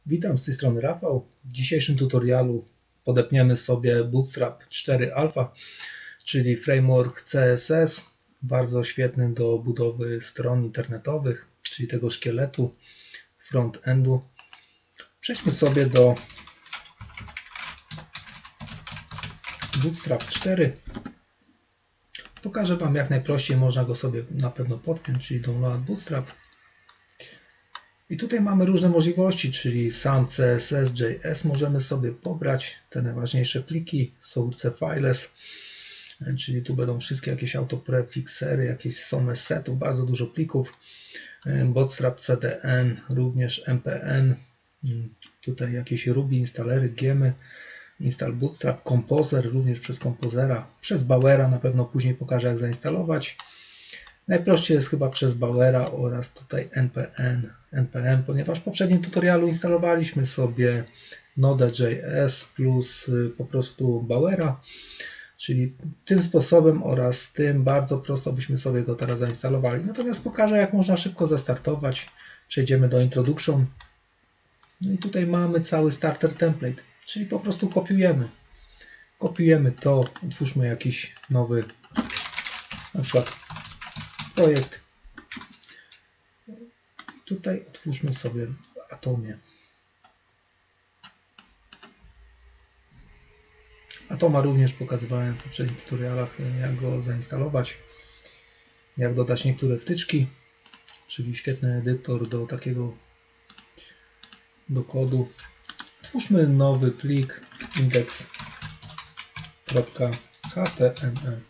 Witam, z tej strony Rafał. W dzisiejszym tutorialu podepniemy sobie Bootstrap 4 Alpha, czyli framework CSS, bardzo świetny do budowy stron internetowych, czyli tego szkieletu front-endu. Przejdźmy sobie do Bootstrap 4. Pokażę Wam, jak najprościej można go sobie na pewno podpiąć, czyli download Bootstrap. I tutaj mamy różne możliwości, czyli sam CSS.js możemy sobie pobrać, te najważniejsze pliki, source files, czyli tu będą wszystkie jakieś autoprefixery, jakieś summe setów, bardzo dużo plików, Bootstrap CDN, również MPN, tutaj jakieś Ruby instalery, gemy, install Bootstrap, Composer, również przez Composera, przez Bauera, na pewno później pokażę, jak zainstalować. Najprościej jest chyba przez Bauera oraz tutaj npm, ponieważ w poprzednim tutorialu instalowaliśmy sobie Node.js plus po prostu Bauera, czyli tym sposobem oraz tym bardzo prosto byśmy sobie go teraz zainstalowali. Natomiast pokażę, jak można szybko zastartować. Przejdziemy do Introduction. No i tutaj mamy cały starter template, czyli po prostu kopiujemy. Kopiujemy to, utwórzmy jakiś nowy, na przykład projekt. I tutaj otwórzmy sobie w Atomie. Atoma również pokazywałem w poprzednich tutorialach, jak go zainstalować, jak dodać niektóre wtyczki, czyli świetny edytor do takiego do kodu. Twórzmy nowy plik index.html.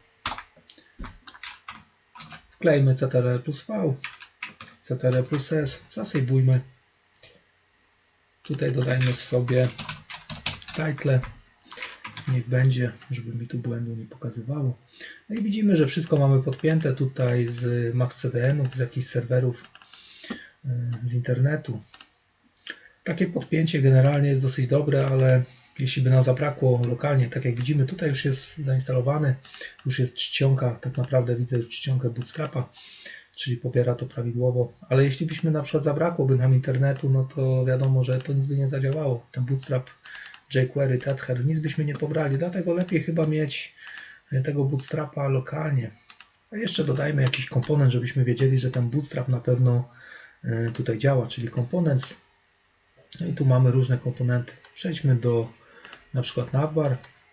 Wklejmy ctrl plus v, ctrl plus s, zasejwujmy. Tutaj dodajmy sobie title, niech będzie, żeby mi tu błędu nie pokazywało. No i widzimy, że wszystko mamy podpięte tutaj z MaxCDN-ów, z jakichś serwerów z internetu. Takie podpięcie generalnie jest dosyć dobre, ale jeśli by nam zabrakło lokalnie, tak jak widzimy, tutaj już jest zainstalowany, już jest czcionka, tak naprawdę widzę już czcionkę Bootstrapa, czyli pobiera to prawidłowo, ale jeśli byśmy na przykład zabrakłoby nam internetu, no to wiadomo, że to nic by nie zadziałało. Ten Bootstrap, jQuery, Tether, nic byśmy nie pobrali, dlatego lepiej chyba mieć tego Bootstrapa lokalnie. A jeszcze dodajmy jakiś komponent, żebyśmy wiedzieli, że ten Bootstrap na pewno tutaj działa, czyli components. No i tu mamy różne komponenty. Przejdźmy do na przykład navbar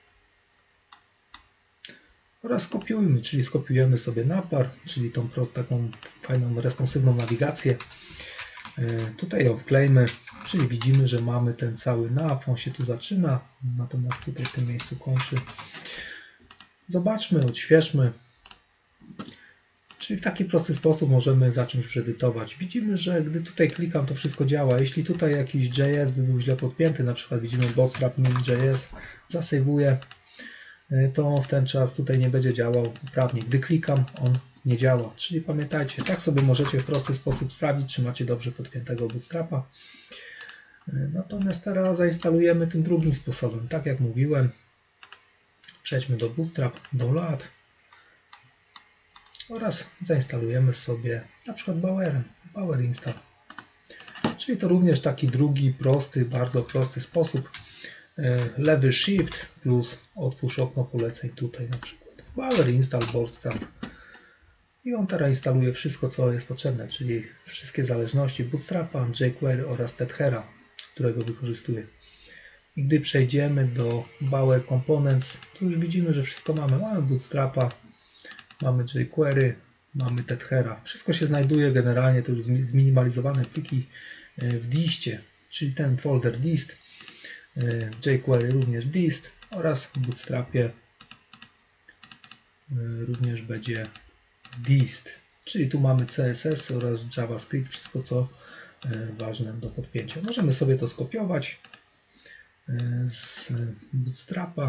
oraz skopiujmy, czyli skopiujemy sobie navbar, czyli tą taką fajną, responsywną nawigację. Tutaj ją wklejmy, czyli widzimy, że mamy ten cały nav, on się tu zaczyna, natomiast tutaj w tym miejscu kończy. Zobaczmy, odświeżmy. Czyli w taki prosty sposób możemy zacząć już edytować. Widzimy, że gdy tutaj klikam, to wszystko działa. Jeśli tutaj jakiś JS by był źle podpięty, na przykład widzimy bootstrap min.js, zasejwuję, to w ten czas tutaj nie będzie działał poprawnie. Gdy klikam, on nie działa. Czyli pamiętajcie, tak sobie możecie w prosty sposób sprawdzić, czy macie dobrze podpiętego Bootstrapa. Natomiast teraz zainstalujemy tym drugim sposobem. Tak jak mówiłem, przejdźmy do Bootstrap, download. Oraz zainstalujemy sobie na przykład Bauerem, Bauer install. Czyli to również taki drugi prosty, bardzo prosty sposób. Lewy Shift plus otwórz okno poleceń tutaj na przykład. Bauer install Bootstrap. I on teraz instaluje wszystko, co jest potrzebne, czyli wszystkie zależności Bootstrapa, jQuery oraz Tethera, którego wykorzystuję. I gdy przejdziemy do Bauer Components, to już widzimy, że wszystko mamy. Mamy Bootstrapa, mamy jQuery, mamy Tethera. Wszystko się znajduje generalnie, to już zminimalizowane pliki w distie, czyli ten folder dist, jQuery również dist oraz w Bootstrapie również będzie dist. Czyli tu mamy CSS oraz JavaScript, wszystko co ważne do podpięcia. Możemy sobie to skopiować z Bootstrapa.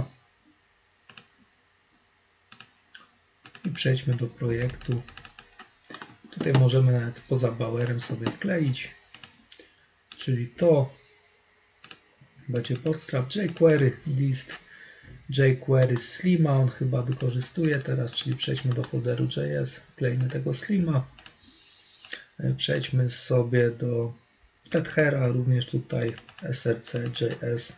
I przejdźmy do projektu. Tutaj możemy nawet poza Bauerem sobie wkleić, czyli to będzie Bootstrap, jQuery, dist, jQuery Slima, on chyba wykorzystuje teraz, czyli przejdźmy do folderu JS, wklejmy tego Slima, przejdźmy sobie do Tethera również tutaj, src.js,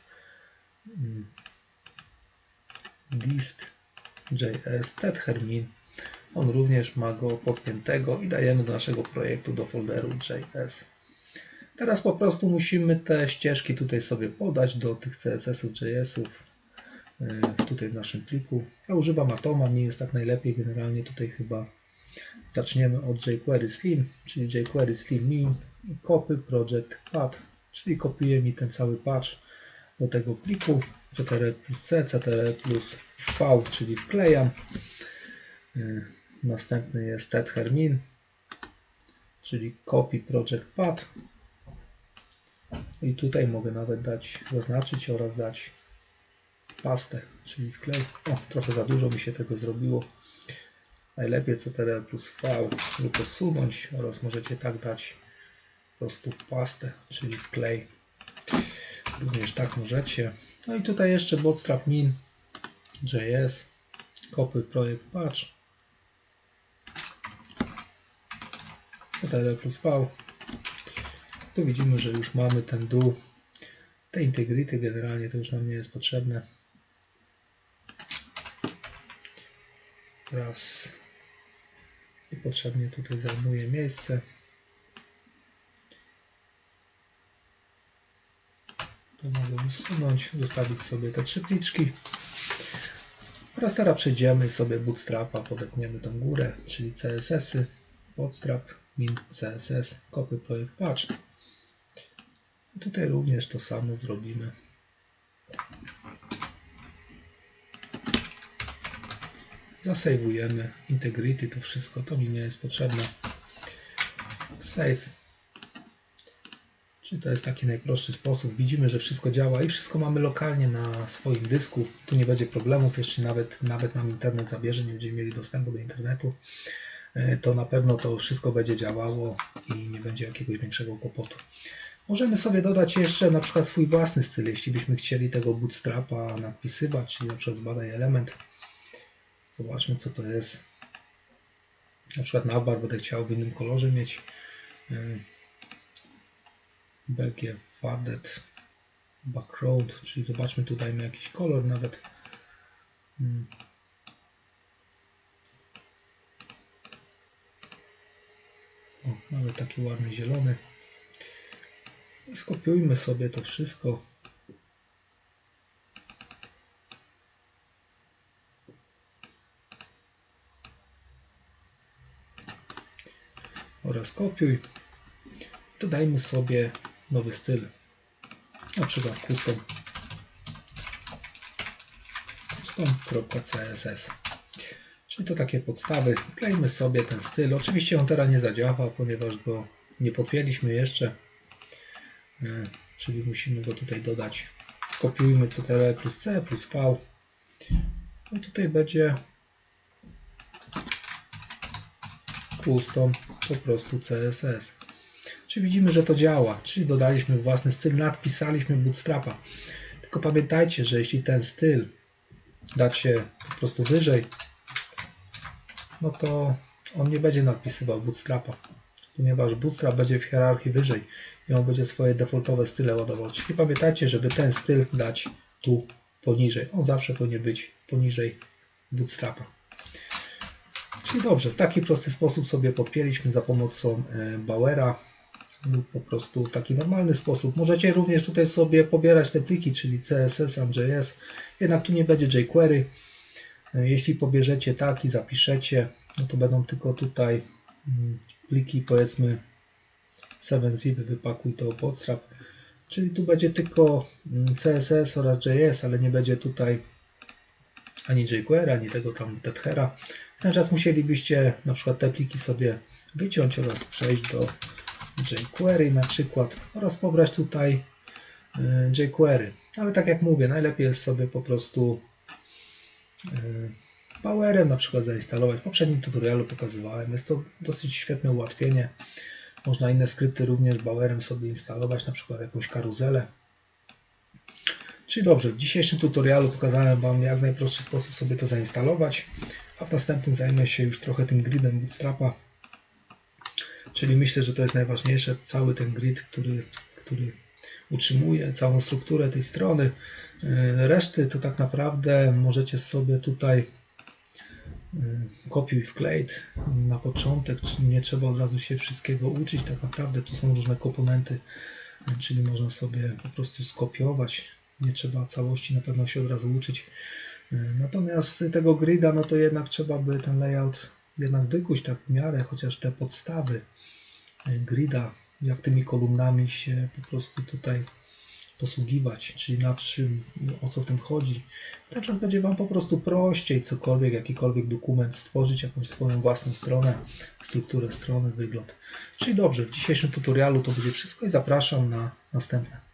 dist.js, tether.min. On również ma go podpiętego i dajemy do naszego projektu, do folderu JS. Teraz po prostu musimy te ścieżki tutaj sobie podać do tych CSS-ów, JS-ów tutaj w naszym pliku. Ja używam Atoma, nie jest tak najlepiej, generalnie tutaj chyba zaczniemy od jQuery Slim, czyli jQuery Slim min i copy project path, czyli kopiuje mi ten cały patch do tego pliku, ctrl plus C, ctrl plus V, czyli wklejam. Następny jest tether.min, czyli copy project path. I tutaj mogę nawet zaznaczyć oraz dać pastę, czyli wklej. O, trochę za dużo mi się tego zrobiło. Najlepiej ctrl plus V lub usunąć oraz możecie tak dać po prostu pastę, czyli wklej. Również tak możecie. No i tutaj jeszcze bootstrap min JS, copy project patch, ctrl plus V. Tu widzimy, że już mamy ten dół. Te integrity generalnie to już nam nie jest potrzebne. Raz niepotrzebnie tutaj zajmuje miejsce. To mogę usunąć, zostawić sobie te 3 pliczki. Oraz teraz przejdziemy sobie Bootstrapa, podepniemy tą górę, czyli CSS-y, Bootstrap, min CSS, copy project patch. I tutaj również to samo zrobimy. Zasejwujemy integrity, to wszystko, to mi nie jest potrzebne. Save. Czyli to jest taki najprostszy sposób. Widzimy, że wszystko działa i wszystko mamy lokalnie na swoim dysku. Tu nie będzie problemów, jeśli nawet nam internet zabierze, nie będziemy mieli dostępu do internetu, to na pewno to wszystko będzie działało i nie będzie jakiegoś większego kłopotu. Możemy sobie dodać jeszcze na przykład swój własny styl, jeśli byśmy chcieli tego bootstrapa nadpisywać, czyli na przykład zbadaj element. Zobaczmy, co to jest. Na przykład navbar będę chciał w innym kolorze mieć. BG Faded Background, czyli zobaczmy, tu dajmy jakiś kolor nawet. O, nawet taki ładny zielony. I skopiujmy sobie to wszystko. Oraz kopiuj. Dodajmy sobie nowy styl. Na przykład custom.css. Czyli to takie podstawy. Wklejmy sobie ten styl. Oczywiście on teraz nie zadziała, ponieważ go nie podpięliśmy jeszcze. Czyli musimy go tutaj dodać. Skopiujmy ctrl plus C plus V. I tutaj będzie custom po prostu CSS. Czyli widzimy, że to działa. Czyli dodaliśmy własny styl, nadpisaliśmy Bootstrapa. Tylko pamiętajcie, że jeśli ten styl dacie po prostu wyżej, no to on nie będzie nadpisywał Bootstrapa, ponieważ Bootstrap będzie w hierarchii wyżej i on będzie swoje defaultowe style ładował. Czyli pamiętajcie, żeby ten styl dać tu poniżej. On zawsze powinien być poniżej Bootstrapa. Czyli dobrze, w taki prosty sposób sobie podpięliśmy za pomocą Bauera lub po prostu w taki normalny sposób. Możecie również tutaj sobie pobierać te pliki, czyli CSS, JS, jednak tu nie będzie jQuery. Jeśli pobierzecie tak i zapiszecie, no to będą tylko tutaj pliki, powiedzmy 7zip, wypakuj to Bootstrap, czyli tu będzie tylko CSS oraz JS, ale nie będzie tutaj ani jQuery, ani tego tam Tethera. W ten czas musielibyście na przykład te pliki sobie wyciąć oraz przejść do jQuery na przykład oraz pobrać tutaj jQuery. Ale tak jak mówię, najlepiej jest sobie po prostu Bauerem na przykład zainstalować. W poprzednim tutorialu pokazywałem. Jest to dosyć świetne ułatwienie. Można inne skrypty również Bauerem sobie instalować, na przykład jakąś karuzelę. Czyli dobrze, w dzisiejszym tutorialu pokazałem Wam, jak w najprostszy sposób sobie to zainstalować, a w następnym zajmę się już trochę tym gridem Bootstrapa. Czyli myślę, że to jest najważniejsze, cały ten grid, który który utrzymuje całą strukturę tej strony. Reszty to tak naprawdę możecie sobie tutaj kopiuj wklej na początek, nie trzeba od razu się wszystkiego uczyć, tak naprawdę tu są różne komponenty, czyli można sobie po prostu skopiować, nie trzeba całości na pewno się od razu uczyć. Natomiast tego grida, no to jednak trzeba by ten layout jednak wykuć tak w miarę, chociaż te podstawy grida, jak tymi kolumnami się po prostu tutaj posługiwać, czyli na czym, o co w tym chodzi. Teraz będzie Wam po prostu prościej cokolwiek, jakikolwiek dokument stworzyć, jakąś swoją własną stronę, strukturę strony, wygląd. Czyli dobrze, w dzisiejszym tutorialu to będzie wszystko i zapraszam na następne.